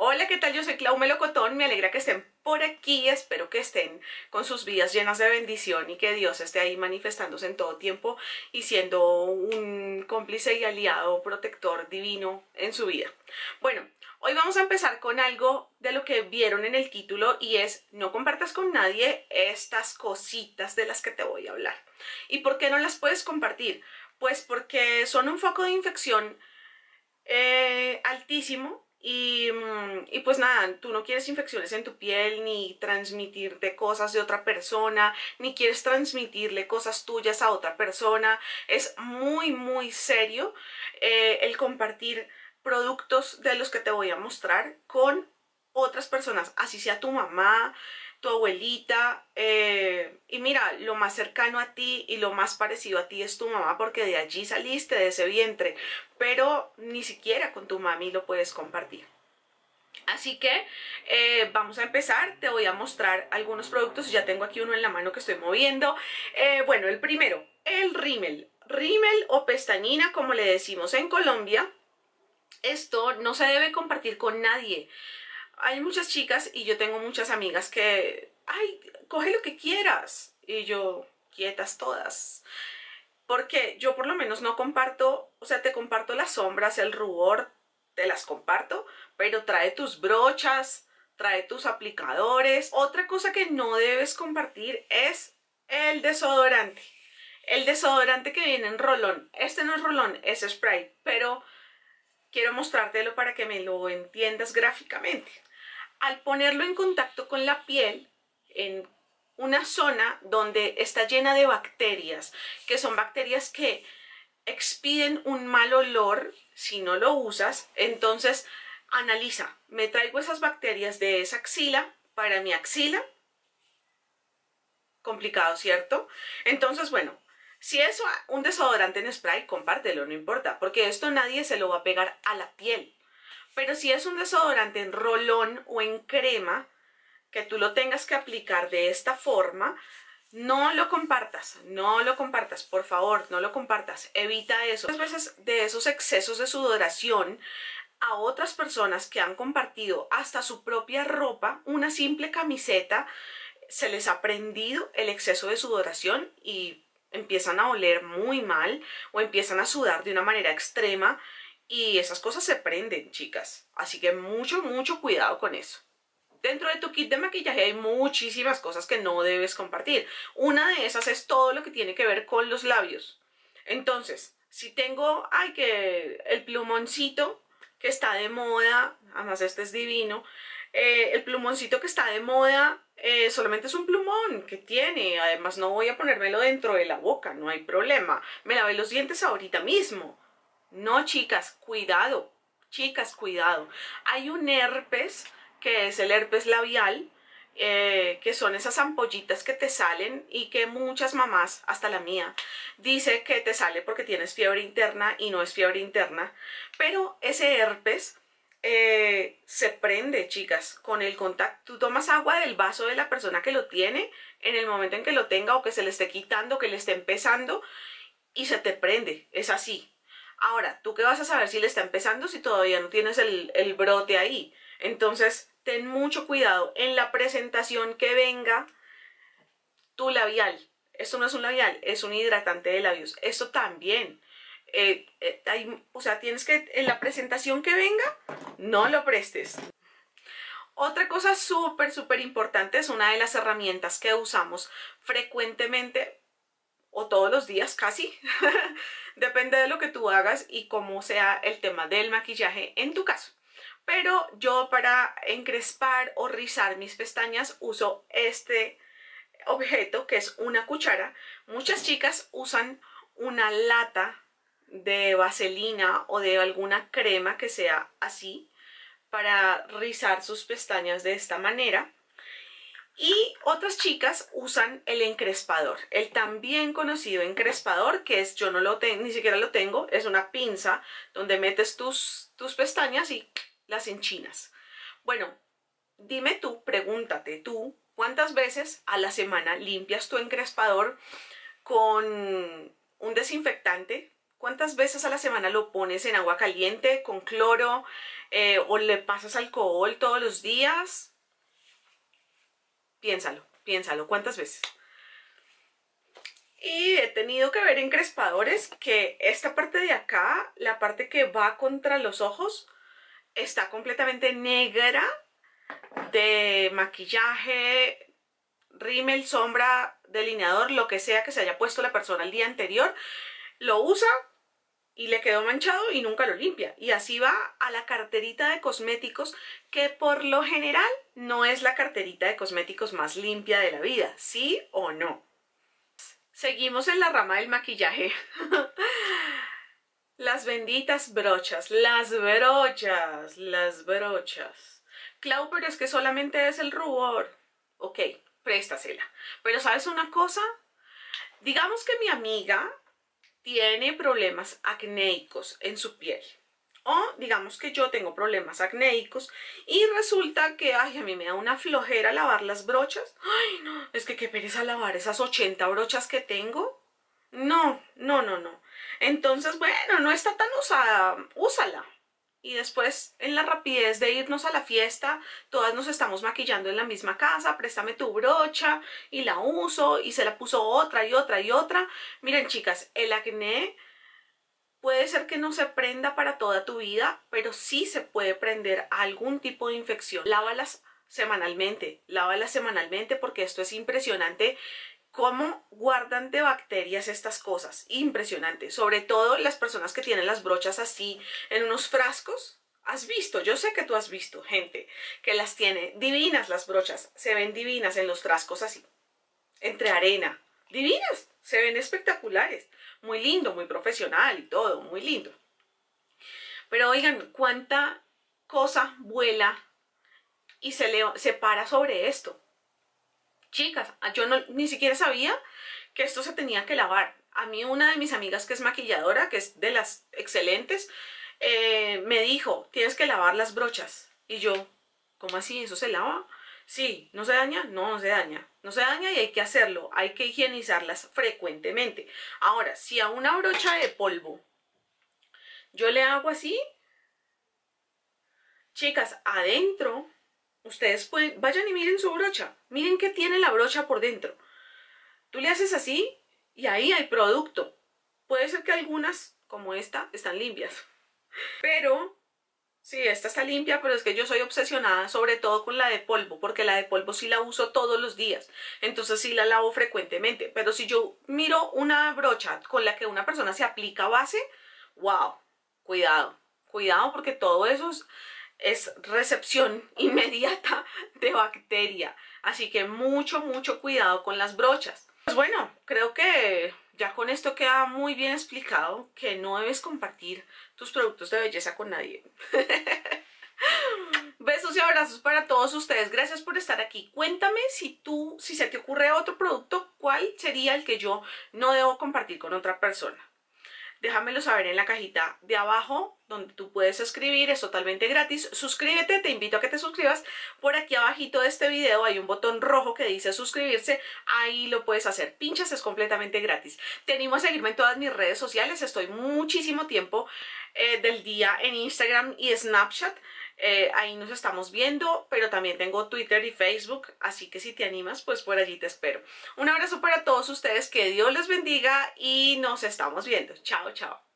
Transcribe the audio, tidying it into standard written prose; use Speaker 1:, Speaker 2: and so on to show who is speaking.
Speaker 1: Hola, ¿qué tal? Yo soy Clau Melocotón, me alegra que estén por aquí, espero que estén con sus vidas llenas de bendición y que Dios esté ahí manifestándose en todo tiempo y siendo un cómplice y aliado protector divino en su vida. Bueno, hoy vamos a empezar con algo de lo que vieron en el título y es: no compartas con nadie estas cositas de las que te voy a hablar. ¿Y por qué no las puedes compartir? Pues porque son un foco de infección altísimo y pues nada, tú no quieres infecciones en tu piel, ni transmitirte cosas de otra persona, ni quieres transmitirle cosas tuyas a otra persona. Es muy serio el compartir productos de los que te voy a mostrar con otras personas, así sea tu mamá, tu abuelita, y mira, lo más cercano a ti y lo más parecido a ti es tu mamá, porque de allí saliste, de ese vientre, pero ni siquiera con tu mami lo puedes compartir. Así que vamos a empezar. Te voy a mostrar algunos productos. Ya tengo aquí uno en la mano que estoy moviendo. Bueno, el primero, el rímel. Rímel o pestañina, como le decimos en Colombia. Esto no se debe compartir con nadie. Hay muchas chicas y yo tengo muchas amigas que, ay, coge lo que quieras. Y yo, quietas todas. Porque yo por lo menos no comparto, o sea, te comparto las sombras, el rubor, te las comparto, pero trae tus brochas, trae tus aplicadores. Otra cosa que no debes compartir es el desodorante. El desodorante que viene en rolón. Este no es rolón, es spray, pero quiero mostrártelo para que me lo entiendas gráficamente. Al ponerlo en contacto con la piel, en una zona donde está llena de bacterias, que son bacterias que expiden un mal olor si no lo usas, entonces analiza, me traigo esas bacterias de esa axila para mi axila. Complicado, ¿cierto? Entonces, bueno, si es un desodorante en spray, compártelo, no importa, porque esto nadie se lo va a pegar a la piel. Pero si es un desodorante en rolón o en crema, que tú lo tengas que aplicar de esta forma, no lo compartas, no lo compartas, por favor, no lo compartas, evita eso. Muchas veces de esos excesos de sudoración a otras personas que han compartido hasta su propia ropa, una simple camiseta, se les ha prendido el exceso de sudoración y empiezan a oler muy mal o empiezan a sudar de una manera extrema y esas cosas se prenden, chicas. Así que mucho cuidado con eso. Dentro de tu kit de maquillaje hay muchísimas cosas que no debes compartir. Una de esas es todo lo que tiene que ver con los labios. Entonces, si tengo, ay, que el plumoncito que está de moda, además este es divino, el plumoncito que está de moda solamente es un plumón que tiene, además no voy a ponérmelo dentro de la boca, no hay problema. Me lavé los dientes ahorita mismo. No, chicas, cuidado, chicas, cuidado. Hay un herpes que es el herpes labial, que son esas ampollitas que te salen y que muchas mamás, hasta la mía, dice que te sale porque tienes fiebre interna y no es fiebre interna, pero ese herpes se prende, chicas, con el contacto. Tú tomas agua del vaso de la persona que lo tiene en el momento en que lo tenga o que se le esté quitando, que le esté empezando y se te prende, es así. Ahora, ¿tú qué vas a saber si le está empezando si todavía no tienes el brote ahí? Entonces, ten mucho cuidado en la presentación que venga tu labial. Esto no es un labial, es un hidratante de labios. Esto también. O sea, tienes que, en la presentación que venga, no lo prestes. Otra cosa súper importante, es una de las herramientas que usamos frecuentemente o todos los días casi, depende de lo que tú hagas y cómo sea el tema del maquillaje en tu caso. Pero yo, para encrespar o rizar mis pestañas, uso este objeto que es una cuchara. Muchas chicas usan una lata de vaselina o de alguna crema que sea así para rizar sus pestañas de esta manera. Y otras chicas usan el encrespador, el también conocido encrespador, que es, yo no lo tengo, ni siquiera lo tengo, es una pinza donde metes tus pestañas y las enchinas. Bueno, dime tú, pregúntate tú, ¿cuántas veces a la semana limpias tu encrespador con un desinfectante, ¿Cuántas veces a la semana lo pones en agua caliente con cloro o le pasas alcohol todos los días? Piénsalo, piénsalo, ¿cuántas veces? Y he tenido que ver encrespadores que esta parte de acá, la parte que va contra los ojos, está completamente negra de maquillaje, rímel, sombra, delineador, lo que sea que se haya puesto la persona el día anterior. Lo usa y le quedó manchado y nunca lo limpia. Y así va a la carterita de cosméticos, que por lo general no es la carterita de cosméticos más limpia de la vida, ¿sí o no? Seguimos en la rama del maquillaje. Las benditas brochas, las brochas, las brochas. Clau, pero es que solamente es el rubor. Ok, préstasela. Pero ¿sabes una cosa? Digamos que mi amiga tiene problemas acnéicos en su piel. O digamos que yo tengo problemas acnéicos y resulta que, ay, a mí me da una flojera lavar las brochas. Ay, no, es que qué pereza lavar esas 80 brochas que tengo. No, no, no, no. Entonces, bueno, no está tan usada, úsala. Y después, en la rapidez de irnos a la fiesta, todas nos estamos maquillando en la misma casa, préstame tu brocha, y la uso, y se la puso otra y otra y otra. Miren, chicas, el acné puede ser que no se prenda para toda tu vida, pero sí se puede prender a algún tipo de infección. Lávalas semanalmente porque esto es impresionante. ¿Cómo guardan de bacterias estas cosas? Impresionante. Sobre todo las personas que tienen las brochas así en unos frascos. ¿Has visto? Yo sé que tú has visto gente que las tiene divinas las brochas. Se ven divinas en los frascos así, entre arena. Divinas. Se ven espectaculares. Muy lindo, muy profesional y todo. Muy lindo. Pero oigan, cuánta cosa vuela y se para sobre esto. Chicas, yo ni siquiera sabía que esto se tenía que lavar. A mí una de mis amigas que es maquilladora, que es de las excelentes, me dijo, tienes que lavar las brochas. Y yo, ¿cómo así? ¿Eso se lava? Sí, ¿no se daña? No, no se daña. No se daña y hay que hacerlo. Hay que higienizarlas frecuentemente. Ahora, si a una brocha de polvo yo le hago así, chicas, adentro, ustedes vayan y miren su brocha. Miren qué tiene la brocha por dentro. Tú le haces así y ahí hay producto. Puede ser que algunas, como esta, están limpias. Pero, sí, esta está limpia, pero es que yo soy obsesionada sobre todo con la de polvo, porque la de polvo sí la uso todos los días. Entonces sí la lavo frecuentemente. Pero si yo miro una brocha con la que una persona se aplica base, wow, cuidado. Cuidado porque todo eso es recepción inmediata de bacteria. Así que mucho, mucho cuidado con las brochas. Pues bueno, creo que ya con esto queda muy bien explicado que no debes compartir tus productos de belleza con nadie. Besos y abrazos para todos ustedes. Gracias por estar aquí. Cuéntame si se te ocurre otro producto, ¿cuál sería el que yo no debo compartir con otra persona? Déjamelo saber en la cajita de abajo donde tú puedes escribir, es totalmente gratis. Suscríbete, te invito a que te suscribas. Por aquí abajito de este video hay un botón rojo que dice suscribirse, ahí lo puedes hacer. Pinchas, es completamente gratis. Te animo a seguirme en todas mis redes sociales, estoy muchísimo tiempo del día en Instagram y Snapchat. Ahí nos estamos viendo, pero también tengo Twitter y Facebook, así que si te animas, pues por allí te espero. Un abrazo para todos ustedes, que Dios les bendiga y nos estamos viendo. Chao, chao.